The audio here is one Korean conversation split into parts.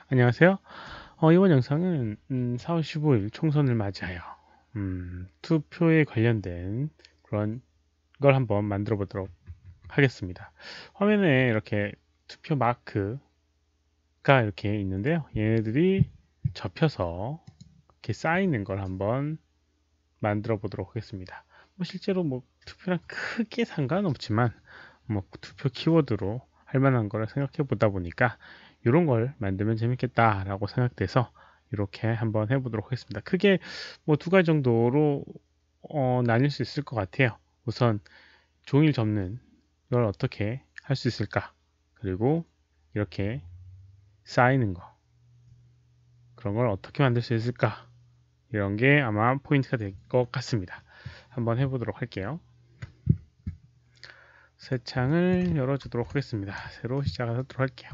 안녕하세요. 이번 영상은 4월 15일 총선을 맞이하여 투표에 관련된 그런 걸 한번 만들어 보도록 하겠습니다. 화면에 이렇게 투표 마크가 이렇게 있는데요. 얘네들이 접혀서 이렇게 쌓이는 걸 한번 만들어 보도록 하겠습니다. 실제로 투표랑 크게 상관없지만 투표 키워드로 할 만한 거를 생각해 보다 보니까 이런 걸 만들면 재밌겠다 라고 생각돼서 이렇게 한번 해보도록 하겠습니다. 크게 두 가지 정도로 나뉠 수 있을 것 같아요. 우선 종이를 접는 걸 어떻게 할 수 있을까, 그리고 이렇게 쌓이는 거, 그런 걸 어떻게 만들 수 있을까, 이런 게 아마 포인트가 될 것 같습니다. 한번 해보도록 할게요. 새 창을 열어주도록 하겠습니다. 새로 시작하도록 할게요.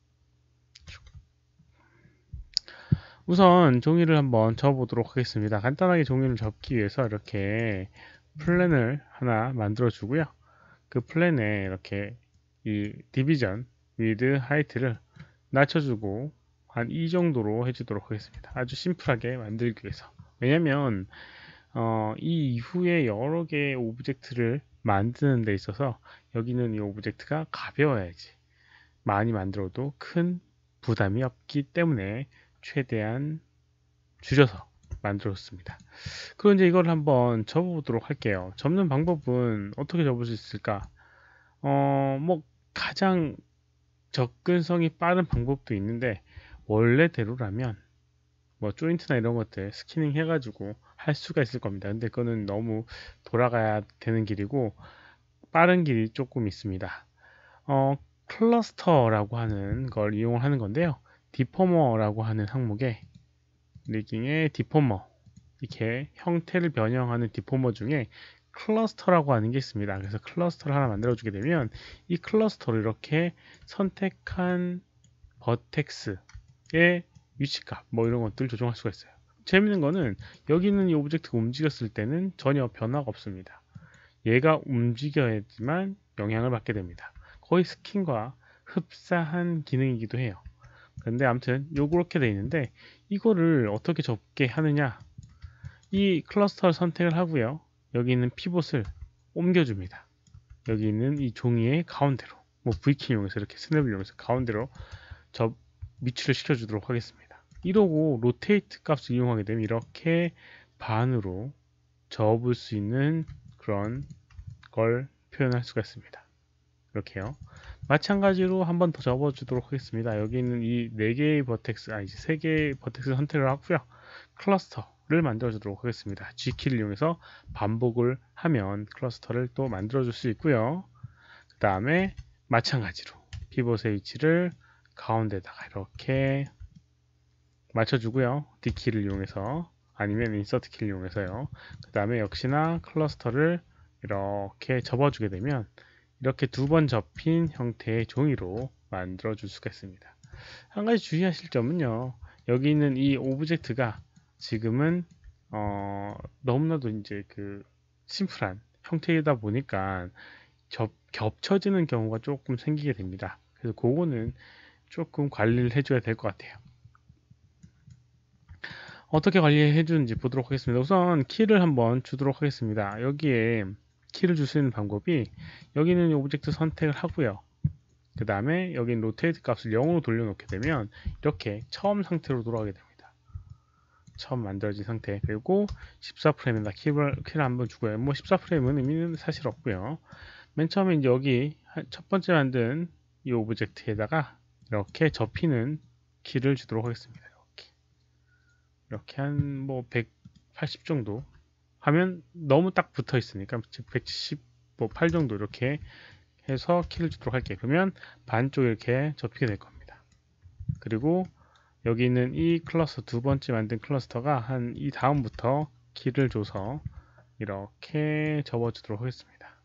우선 종이를 한번 접어보도록 하겠습니다. 간단하게 종이를 접기 위해서 이렇게 플랜을 하나 만들어 주고요. 그 플랜에 이렇게 이 디비전, 위드, 하이트를 낮춰주고 한 이 정도로 해주도록 하겠습니다. 아주 심플하게 만들기 위해서. 왜냐면 이 이후에 여러 개의 오브젝트를 만드는 데 있어서 여기는 이 오브젝트가 가벼워야지 많이 만들어도 큰 부담이 없기 때문에 최대한 줄여서 만들었습니다. 그럼 이제 이걸 한번 접어보도록 할게요. 접는 방법은 어떻게 접을 수 있을까? 가장 접근성이 빠른 방법도 있는데 원래대로라면 조인트나 이런 것들 스키닝 해가지고 할 수가 있을 겁니다. 근데 그거는 너무 돌아가야 되는 길이고 빠른 길이 조금 있습니다. 클러스터라고 하는 걸 이용하는 건데요. 디포머라고 하는 항목에 리깅의 디포머, 이렇게 형태를 변형하는 디포머 중에 클러스터라고 하는 게 있습니다. 그래서 클러스터를 하나 만들어 주게 되면 이 클러스터를 이렇게 선택한 버텍스의 위치값 이런 것들 조정할 수가 있어요. 재밌는 거는 여기 있는 이 오브젝트가 움직였을 때는 전혀 변화가 없습니다. 얘가 움직여야지만 영향을 받게 됩니다. 거의 스킨과 흡사한 기능이기도 해요. 근데 아무튼 요렇게 돼 있는데 이거를 어떻게 접게 하느냐, 이 클러스터를 선택을 하고요. 여기 있는 피봇을 옮겨줍니다. 여기 있는 이 종이의 가운데로 V키 이용해서 이렇게 스냅을 이용해서 가운데로 위치를 시켜주도록 하겠습니다. 이러고 로테이트 값을 이용하게 되면 이렇게 반으로 접을 수 있는 그런 걸 표현할 수가 있습니다. 이렇게요. 마찬가지로 한 번 더 접어주도록 하겠습니다. 여기 있는 이 4개의 버텍스, 이제 3개의 버텍스 선택을 하고요. 클러스터를 만들어주도록 하겠습니다. G키를 이용해서 반복을 하면 클러스터를 또 만들어줄 수 있고요. 그 다음에 마찬가지로 피봇의 위치를 가운데다가 이렇게 맞춰주고요. D키를 이용해서 아니면 인서트 키를 이용해서요. 그 다음에 역시나 클러스터를 이렇게 접어주게 되면 이렇게 2번 접힌 형태의 종이로 만들어 줄 수가 있습니다. 한 가지 주의하실 점은요. 여기 있는 이 오브젝트가 지금은 너무나도 이제 그 심플한 형태이다 보니까 겹쳐지는 경우가 조금 생기게 됩니다. 그래서 그거는 조금 관리를 해줘야 될 것 같아요. 어떻게 관리해 주는지 보도록 하겠습니다. 우선 키를 한번 주도록 하겠습니다. 여기에 키를 줄 수 있는 방법이 여기는 오브젝트 선택을 하고요. 그 다음에 여기 로테이트 값을 0으로 돌려놓게 되면 이렇게 처음 상태로 돌아가게 됩니다. 처음 만들어진 상태. 그리고 14프레임에다 키를 한번 주고요. 14프레임은 의미는 사실 없고요. 맨 처음에 이제 여기 첫 번째 만든 이 오브젝트에다가 이렇게 접히는 키를 주도록 하겠습니다. 이렇게 한 180 정도 하면 너무 딱 붙어 있으니까 178 정도 이렇게 해서 키를 주도록 할게요. 그러면 반쪽 이렇게 접히게 될 겁니다. 그리고 여기 있는 이 클러스터, 두 번째 만든 클러스터가 한 이 다음부터 키를 줘서 이렇게 접어주도록 하겠습니다.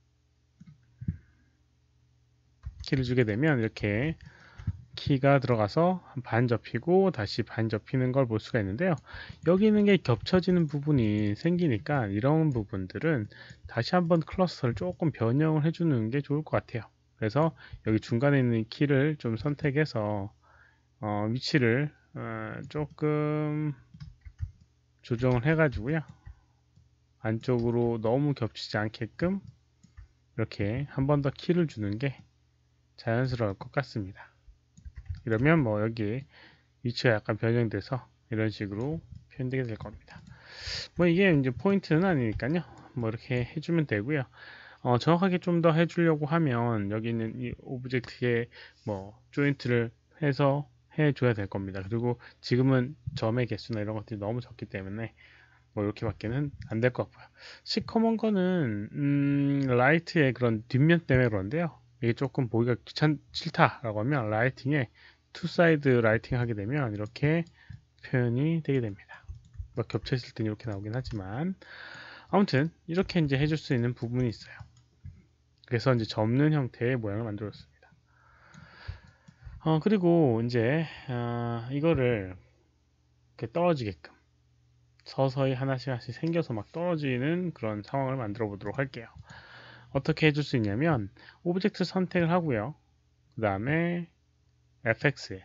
키를 주게 되면 이렇게 키가 들어가서 반 접히고 다시 반 접히는 걸 볼 수가 있는데요. 여기 있는 게 겹쳐지는 부분이 생기니까 이런 부분들은 다시 한번 클러스터를 조금 변형을 해주는 게 좋을 것 같아요. 그래서 여기 중간에 있는 키를 좀 선택해서 위치를 조금 조정을 해가지고요. 안쪽으로 너무 겹치지 않게끔 이렇게 한 번 더 키를 주는 게 자연스러울 것 같습니다. 이러면 뭐 여기 위치가 약간 변형돼서 이런 식으로 표현되게 될 겁니다. 뭐 이게 이제 포인트는 아니니까요. 뭐 이렇게 해주면 되고요. 정확하게 좀 더 해주려고 하면 여기 있는 이 오브젝트에 뭐 조인트를 해서 해줘야 될 겁니다. 그리고 지금은 점의 개수나 이런 것들이 너무 적기 때문에 뭐 이렇게밖에는 안 될 것 같고요. 시커먼 거는 라이트의 그런 뒷면 때문에 그런데요. 이게 조금 보기가 싫다라고 하면 라이팅에 투 사이드 라이팅 하게 되면 이렇게 표현이 되게 됩니다. 뭐 겹쳐 있을 땐 이렇게 나오긴 하지만 아무튼 이렇게 이제 해줄 수 있는 부분이 있어요. 그래서 이제 접는 형태의 모양을 만들었습니다. 그리고 이제 이거를 이렇게 떨어지게끔 서서히 하나씩 생겨서 막 떨어지는 그런 상황을 만들어 보도록 할게요. 어떻게 해줄 수 있냐면 오브젝트 선택을 하고요. 그 다음에 fx에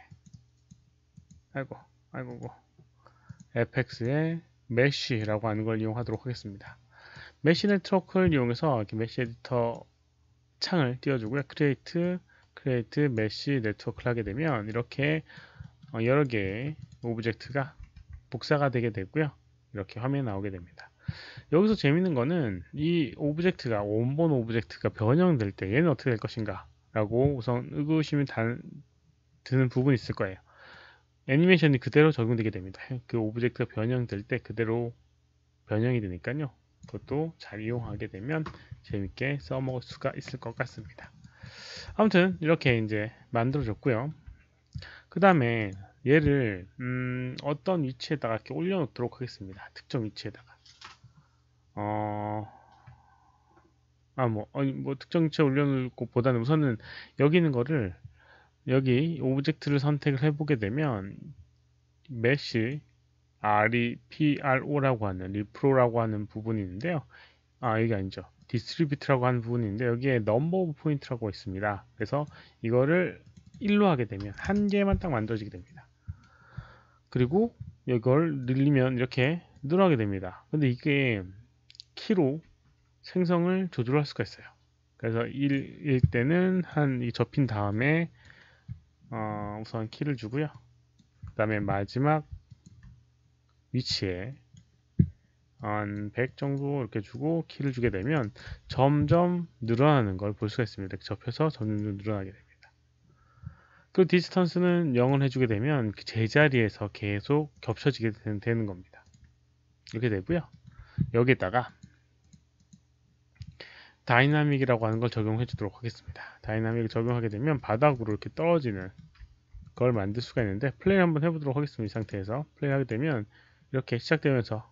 fx에 메쉬라고 하는 걸 이용하도록 하겠습니다. 메쉬 네트워크를 이용해서 이렇게 메쉬 에디터 창을 띄워주고요. 크리에이트 메쉬 네트워크를 하게 되면 이렇게 여러 개의 오브젝트가 복사가 되게 되고요. 이렇게 화면이 나오게 됩니다. 여기서 재밌는 거는 이 오브젝트가 원본 오브젝트가 변형될 때 얘는 어떻게 될 것인가 라고 우선 의구심이 드는 부분이 있을 거예요. 애니메이션이 그대로 적용되게 됩니다. 그 오브젝트가 변형될 때 그대로 변형이 되니까요. 그것도 잘 이용하게 되면 재밌게 써먹을 수가 있을 것 같습니다. 아무튼 이렇게 이제 만들어줬고요. 그 다음에 얘를 어떤 위치에다가 이렇게 올려놓도록 하겠습니다. 특정 위치에다가 뭐 특정 위치에 올려놓을 것보다는 우선은 여기 있는 거를 여기 오브젝트를 선택을 해보게 되면 메쉬 REPRO라고 하는 리프로라고 하는 부분이 있는데요. 이게 아니죠. 디스트리뷰트라고 하는 부분이 있는데 여기에 넘버 오브 포인트라고 있습니다. 그래서 이거를 1로 하게 되면 한 개만 딱 만들어지게 됩니다. 그리고 이걸 늘리면 이렇게 늘어나게 됩니다. 근데 이게 키로 생성을 조절할 수가 있어요. 그래서 1일 때는 이 접힌 다음에 우선 키를 주고요. 그 다음에 마지막 위치에 한 100 정도 이렇게 주고 키를 주게 되면 점점 늘어나는 걸 볼 수가 있습니다. 접혀서 점점 늘어나게 됩니다. 그리고 디스턴스는 0을 해주게 되면 그 제자리에서 계속 겹쳐지게 되는 겁니다. 이렇게 되고요. 여기에다가 다이나믹이라고 하는 걸 적용해 주도록 하겠습니다. 다이나믹을 적용하게 되면 바닥으로 이렇게 떨어지는 걸 만들 수가 있는데 플레이 한번 해보도록 하겠습니다. 이 상태에서 플레이 하게 되면 이렇게 시작되면서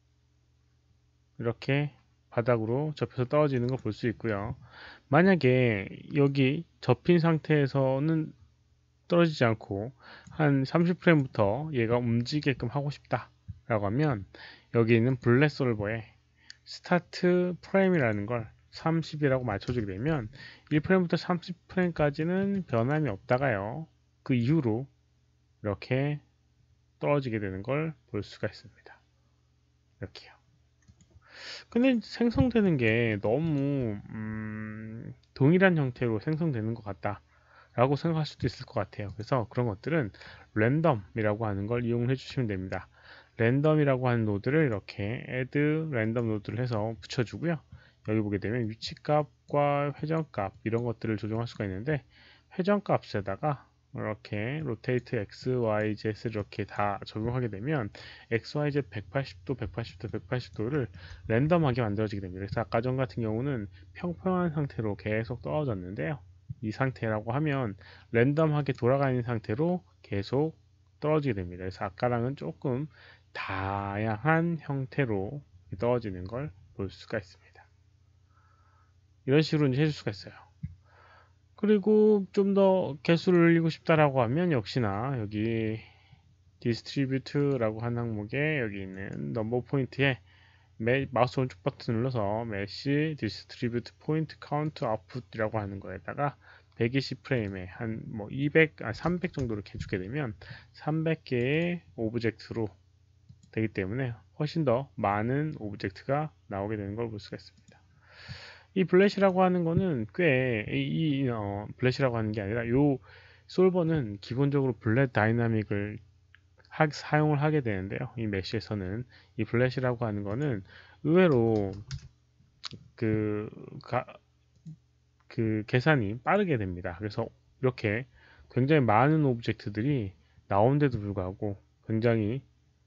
이렇게 바닥으로 접혀서 떨어지는 걸 볼 수 있고요. 만약에 여기 접힌 상태에서는 떨어지지 않고 한 30프레임부터 얘가 움직이게끔 하고 싶다 라고 하면 여기 있는 블랙 솔버에 스타트 프레임이라는 걸 30이라고 맞춰주게 되면 1프레임부터 30프레임까지는 변함이 없다가요. 그 이후로 이렇게 떨어지게 되는 걸 볼 수가 있습니다. 이렇게요. 근데 생성되는 게 너무 동일한 형태로 생성되는 것 같다 라고 생각할 수도 있을 것 같아요. 그래서 그런 것들은 랜덤이라고 하는 걸 이용을 해주시면 됩니다. 랜덤이라고 하는 노드를 이렇게 add 랜덤 노드를 해서 붙여주고요. 여기 보게 되면 위치값과 회전값 이런 것들을 조정할 수가 있는데 회전값에다가 이렇게 rotate x, y, z를 이렇게 다 적용하게 되면 x, y, z 180도, 180도, 180도를 랜덤하게 만들어지게 됩니다. 그래서 아까 전 같은 경우는 평평한 상태로 계속 떨어졌는데요. 이 상태라고 하면 랜덤하게 돌아가는 상태로 계속 떨어지게 됩니다. 그래서 아까랑은 조금 다양한 형태로 떨어지는 걸 볼 수가 있습니다. 이런 식으로 이제 해줄 수가 있어요. 그리고 좀 더 개수를 늘리고 싶다라고 하면 역시나 여기 디스트리뷰트라고 하는 항목에 여기 있는 넘버 포인트에 마우스 오른쪽 버튼 눌러서 메시 디스트리뷰트 포인트 카운트 아웃풋이라고 하는 거에다가 120프레임에 한 뭐 200, 300 정도로 이렇게 주게 되면 300개의 오브젝트로 되기 때문에 훨씬 더 많은 오브젝트가 나오게 되는 걸 볼 수가 있습니다. 이 블렛이라고 하는 거는 블렛이라고 하는 게 아니라 요 솔버는 기본적으로 블렛 다이나믹을 사용을 하게 되는데요. 이 메쉬에서는 이 블렛이라고 하는 거는 의외로 그 계산이 빠르게 됩니다. 그래서 이렇게 굉장히 많은 오브젝트들이 나오는데도 불구하고 굉장히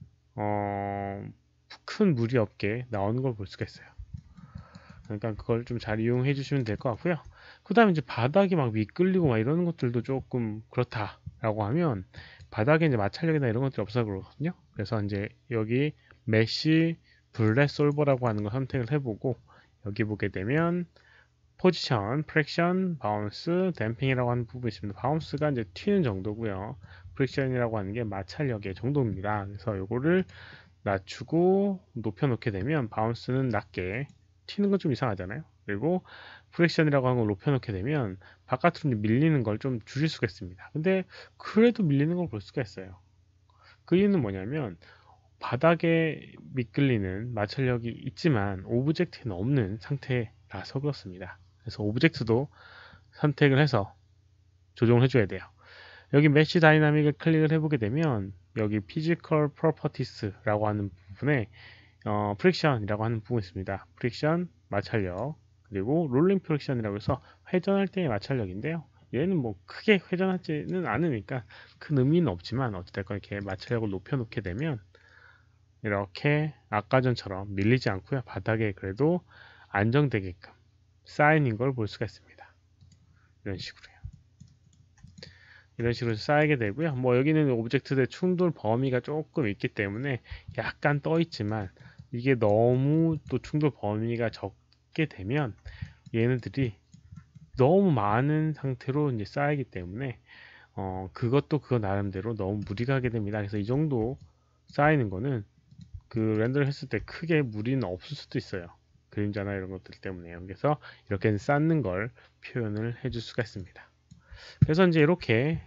큰 무리 없게 나오는 걸 볼 수가 있어요. 그러니까 그걸 좀 잘 이용해 주시면 될 것 같고요. 그 다음에 이제 바닥이 막 미끌리고 막 이러는 것들도 조금 그렇다라고 하면 바닥에 이제 마찰력이나 이런 것들이 없어서 그렇거든요. 그래서 이제 여기 메쉬 블렛 솔버라고 하는 걸 선택을 해보고 여기 보게 되면 포지션, 프랙션, 바운스, 댐핑이라고 하는 부분이 있습니다. 바운스가 이제 튀는 정도고요. 프랙션이라고 하는 게 마찰력의 정도입니다. 그래서 요거를 낮추고 높여놓게 되면 바운스는 낮게, 튀는 건 좀 이상하잖아요. 그리고 프랙션이라고 하는 걸 높여놓게 되면 바깥으로 밀리는 걸 좀 줄일 수가 있습니다. 근데 그래도 밀리는 걸 볼 수가 있어요. 그 이유는 뭐냐면 바닥에 미끌리는 마찰력이 있지만 오브젝트는 없는 상태라서 그렇습니다. 그래서 오브젝트도 선택을 해서 조정을 해줘야 돼요. 여기 메쉬 다이나믹을 클릭을 해보게 되면 여기 피지컬 프로퍼티스라고 하는 부분에 프릭션이라고 하는 부분이 있습니다. 프릭션, 마찰력, 그리고 롤링 프릭션이라고 해서 회전할 때의 마찰력인데요. 얘는 뭐 크게 회전하지는 않으니까 큰 의미는 없지만 어찌됐건 이렇게 마찰력을 높여놓게 되면 이렇게 아까 전처럼 밀리지 않고요. 바닥에 그래도 안정되게끔 쌓이는 걸 볼 수가 있습니다. 이런 식으로요. 이런 식으로 쌓이게 되고요. 뭐 여기는 오브젝트들의 충돌 범위가 조금 있기 때문에 약간 떠 있지만 이게 너무 또 충돌 범위가 적게 되면 얘네들이 너무 많은 상태로 이제 쌓이기 때문에 그것도 그거 나름대로 너무 무리가 하게 됩니다. 그래서 이 정도 쌓이는 거는 그 렌더를 했을 때 크게 무리는 없을 수도 있어요. 그림자나 이런 것들 때문에요. 그래서 이렇게 쌓는 걸 표현을 해줄 수가 있습니다. 그래서 이제 이렇게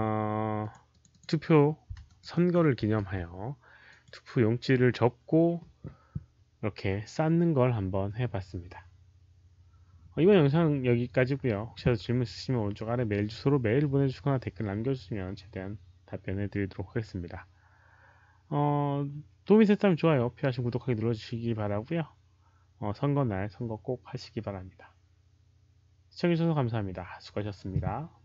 투표 선거를 기념하여 투표 용지를 접고 이렇게 쌓는 걸 한번 해봤습니다. 이번 영상 여기까지고요. 혹시라도 질문 있으시면 오른쪽 아래 메일 주소로 메일 보내주시거나 댓글 남겨주시면 최대한 답변해 드리도록 하겠습니다. 도움이 됐다면 좋아요, 필요하신 구독하기 눌러주시기 바라고요. 선거날 선거 꼭 하시기 바랍니다. 시청해주셔서 감사합니다. 수고하셨습니다.